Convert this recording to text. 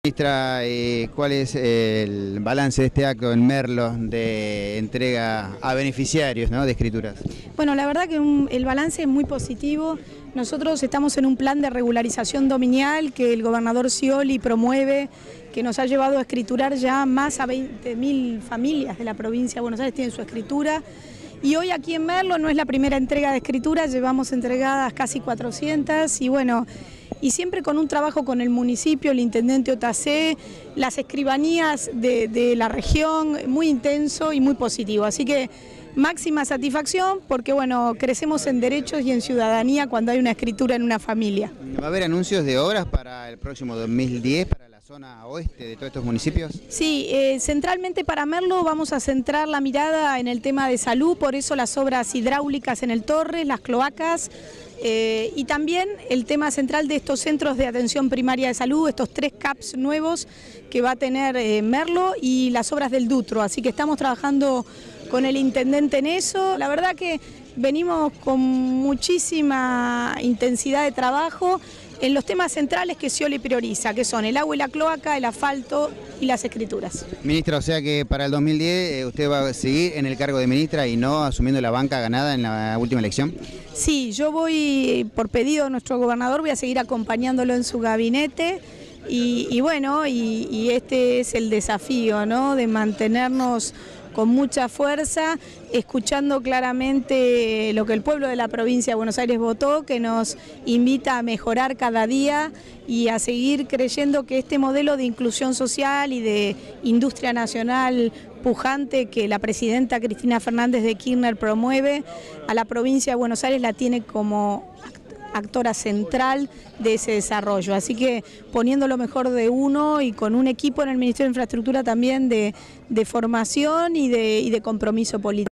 Ministra, ¿cuál es el balance de este acto en Merlo de entrega a beneficiarios, ¿no?, de escrituras? Bueno, la verdad que el balance es muy positivo. Nosotros estamos en un plan de regularización dominial que el gobernador Scioli promueve, que nos ha llevado a escriturar ya más a 20.000 familias de la provincia de Buenos Aires tienen su escritura. Y hoy aquí en Merlo no es la primera entrega de escrituras, llevamos entregadas casi 400 y bueno, y siempre con un trabajo con el municipio, el intendente Otacé, las escribanías de la región, muy intenso y muy positivo. Así que máxima satisfacción porque bueno, crecemos en derechos y en ciudadanía cuando hay una escritura en una familia. ¿Va a haber anuncios de obras para el próximo 2010 para la zona oeste de todos estos municipios? Sí, centralmente para Merlo vamos a centrar la mirada en el tema de salud, por eso las obras hidráulicas en el Torres, las cloacas, y también el tema central de estos centros de atención primaria de salud, estos 3 CAPS nuevos que va a tener Merlo y las obras del Dutro, así que estamos trabajando con el intendente en eso. La verdad que venimos con muchísima intensidad de trabajo en los temas centrales que Scioli prioriza, que son el agua y la cloaca, el asfalto y las escrituras. Ministra, o sea que para el 2010 usted va a seguir en el cargo de ministra y no asumiendo la banca ganada en la última elección. Sí, yo voy, por pedido de nuestro gobernador, voy a seguir acompañándolo en su gabinete y bueno, y este es el desafío, ¿no?, de mantenernos con mucha fuerza, escuchando claramente lo que el pueblo de la provincia de Buenos Aires votó, que nos invita a mejorar cada día y a seguir creyendo que este modelo de inclusión social y de industria nacional pujante que la presidenta Cristina Fernández de Kirchner promueve, a la provincia de Buenos Aires la tiene como actora central de ese desarrollo, así que poniendo lo mejor de uno y con un equipo en el Ministerio de Infraestructura también de formación y de compromiso político.